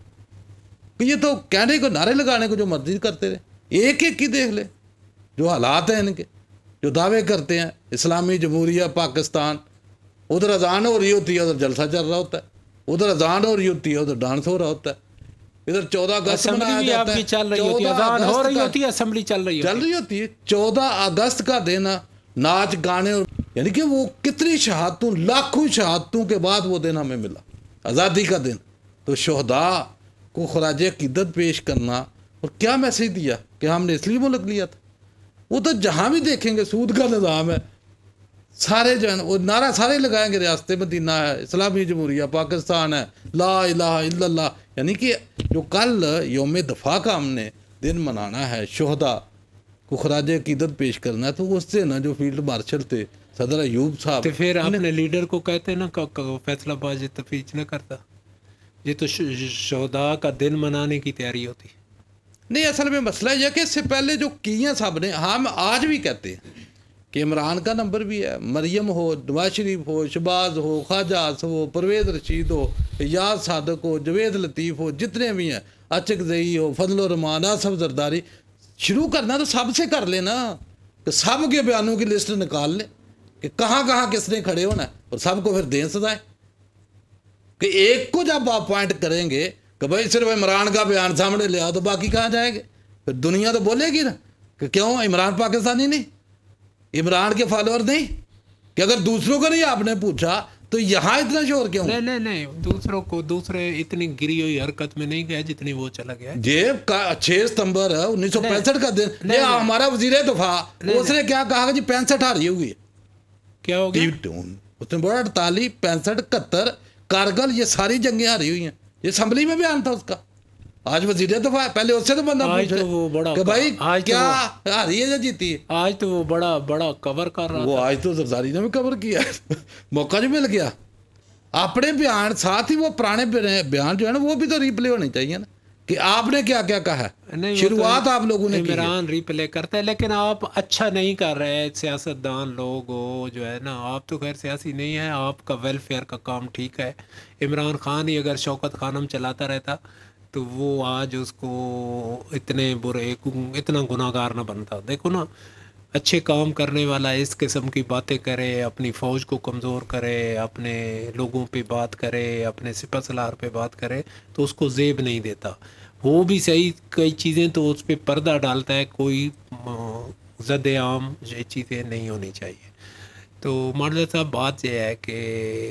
کہ یہ تو کہنے کو، نعرے لگانے کو جو مرضی کرتے رہے، ایک ایک کی دیکھ لیں جو حالات ہیں ان کے، جو دعوے کرتے ہیں اسلامی جمہوریہ پاکستان، ادھر اذان ہو رہی ہوتی ہے ادھر جلسہ چل رہا ہوتا ہے، ادھر اذان ہو رہی ہوتی ہے ادھر ڈانس ہو رہا ہوتا ہے، ادھر چودہ اگست منایا جاتا ہے، چل رہی ہوتی ہے، اذان ہو رہی ہوتی ہے، اسمبلی چل رہی چل رہی ہوتی ہے، چودہ اگست کا دن ناچ گانے، یعنی کہ وہ کتنی شہادتوں، لاکھوں شہادتوں کے بعد وہ دن ہمیں ملا، آزادی کا دن، تو شہداء کو خراج عقیدت پیش کرنا، اور کیا میسیج دیا کہ ہم نے اس لیے ملک لیا تھا۔ وہ تو جہاں بھی دیکھیں گے سود کا نظام ہے، سارے جو ہے وہ نعرہ سارے لگائیں گے، ریاست مدینہ ہے، اسلامی جمہوریہ پاکستان ہے، لا الہ الا اللہ، یعنی کہ جو کل یوم دفاع کا ہم نے دن منانا ہے، شہداء کو خراج عقیدت پیش کرنا ہے، تو اس سے نا جو فیلڈ مارشل تھے صدر ایوب صاحب، تو پھر اپنے لیڈر کو کہتے نا فیصلہ بازی تفیج نہ کرتا، یہ تو شہداء کا دن منانے کی تیاری ہوتی ہے. نہیں، اصل میں مسئلہ یہ کہ اس سے پہلے جو کیے صاحب نے، ہم آج بھی کہتے ہیں کہ عمران کا نمبر بھی ہے، مریم ہو، نواز شریف ہو، شہباز ہو، خواجہ ہو، پرویز رشید ہو، یاز صادق ہو، جوید لطیف ہو، جتنے بھی ہیں، اچک زئی ہو، فضل الرحمان، آصف زرداری، شروع کرنا تو سب سے کر لینا، کہ سب کے بیانوں کی لسٹ نکال لیں کہ کہاں کہاں کس نے کھڑے ہونا ہے، اور سب کو پھر دیں سزائیں. کہ ایک کو جب آپ پوائنٹ کریں گے کہ بھائی صرف عمران کا بیان سامنے لے آؤ تو باقی کہاں جائے گے؟ پھر دنیا تو بولے گی نا کہ کیوں عمران پاکستانی نہیں، عمران کے فالوور نہیں. کہ اگر دوسروں کو نہیں آپ نے پوچھا تو یہاں اتنا شور کیوں؟ نہیں نہیں نہیں دوسروں کو، دوسرے اتنی گری ہوئی حرکت میں نہیں گیا جتنی وہ چلا گیا. یہ چھ ستمبر انیس سو پینسٹھ کا دن، یہ ہمارا وزیر دفاع اس نے کیا کہا کہ جی پینسٹھ ہاری ہوئی ہے. کیا ہو گیا؟ اس نے بولا اڑتالیس، پینسٹھ، اکہتر، کارگل، یہ ساری جنگیں ہاری ہوئی ہیں. یہ اسمبلی میں بیان تھا اس کا. آج وزیر دفاع، پہلے اس سے تو بندہ پوچھے کہ بھائی کیا ہاری ہے یا جیتی ہے. آج تو وہ بڑا بڑا کور کر رہا وہ آج تو زرداری نے بھی کور کیا، موقع جو مل گیا. اپنے بیان ساتھ ہی وہ پرانے بیان جو ہے نا وہ بھی تو ریپلے ہونے چاہیے نا، کہ آپ نے کیا کیا کہا ہے. شروعات آپ لوگوں نے کی، عمران ریپلے کرتا ہے، لیکن آپ اچھا نہیں کر رہے. سیاست دان لوگ ہو جو ہے نا، آپ تو خیر سیاسی نہیں ہے، آپ کا ویلفیئر کا کام ٹھیک ہے. عمران خان ہی اگر شوکت خانم چلاتا رہتا تو وہ آج اس کو اتنے برے، اتنا گناہ گار نہ بنتا. دیکھو نا، اچھے کام کرنے والا اس قسم کی باتیں کرے، اپنی فوج کو کمزور کرے، اپنے لوگوں پہ بات کرے، اپنے سپہ سالار پہ بات کرے تو اس کو زیب نہیں دیتا. وہ بھی صحیح کئی چیزیں تو اس پہ پردہ ڈالتا ہے، کوئی زد عام یہ چیزیں نہیں ہونی چاہیے. تو ماڈل صاحب بات یہ ہے کہ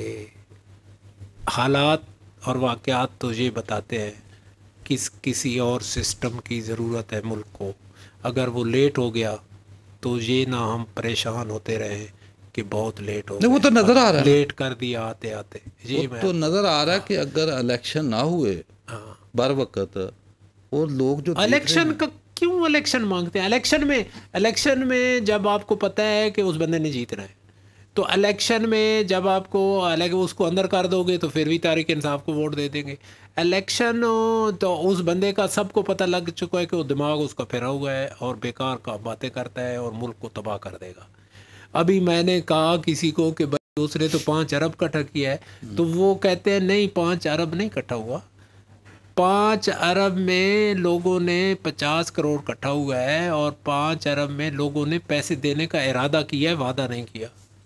حالات اور واقعات تو یہ بتاتے ہیں کس کسی اور سسٹم کی ضرورت ہے ملک کو. اگر وہ لیٹ ہو گیا تو یہ نہ ہم پریشان ہوتے رہے کہ بہت لیٹ ہو گیا. وہ تو نظر آ رہا ہے، لیٹ کر دیا آتے آتے. یہ تو نظر آ رہا ہے کہ اگر الیکشن نہ ہوئے بر وقت، اور لوگ جو الیکشن کا کیوں الیکشن مانگتے ہیں؟ الیکشن میں الیکشن میں جب آپ کو پتہ ہے کہ اس بندے نے جیتنا ہے تو الیکشن میں جب آپ کو اس کو اندر کر دو گے تو پھر بھی تحریک انصاف کو ووٹ دے دیں گے. الیکشن تو اس بندے کا سب کو پتہ لگ چکا ہے کہ وہ دماغ اس کا پھرا ہوا ہے اور بیکار کا باتیں کرتا ہے اور ملک کو تباہ کر دے گا. ابھی میں نے کہا کسی کو کہ بھائی دوسرے تو پانچ ارب کٹھا کیا ہے، تو وہ کہتے ہیں نہیں پانچ ارب نہیں کٹھا ہوا، پانچ ارب میں لوگوں نے پچاس کروڑ کٹھا ہوا ہے، اور پانچ ارب میں لوگوں نے پیسے دینے کا ارادہ کیا ہے، وعدہ نہیں کیا.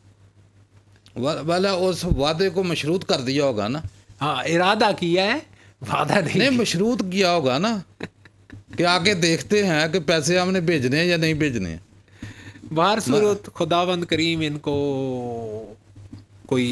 والا اس وعدے کو مشروط کر دیا ہوگا نا. ہاں ارادہ کیا ہے، وعدہ نہیں. نہیں مشروط کیا ہوگا نا کہ آگے دیکھتے ہیں کہ پیسے ہم نے بھیجنے ہیں یا نہیں بھیجنے ہیں. باہر صورت خداوند کریم ان کو کوئی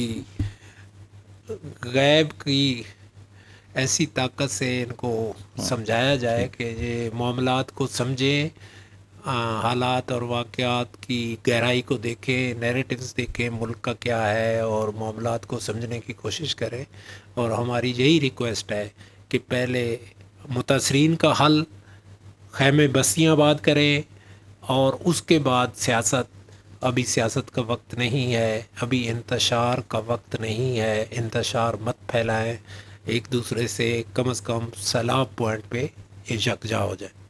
غیب کی ایسی طاقت سے ان کو سمجھایا جائے کہ یہ معاملات کو سمجھیں، حالات اور واقعات کی گہرائی کو دیکھیں، نیریٹیوز دیکھیں ملک کا کیا ہے، اور معاملات کو سمجھنے کی کوشش کریں. اور ہماری یہی ریکویسٹ ہے کہ پہلے متاثرین کا حل، خیمے بستیاں آباد کریں، اور اس کے بعد سیاست. ابھی سیاست کا وقت نہیں ہے، ابھی انتشار کا وقت نہیں ہے. انتشار مت پھیلائیں، ایک دوسرے سے کم از کم سلام پوائنٹ پہ یکجا ہو جائے.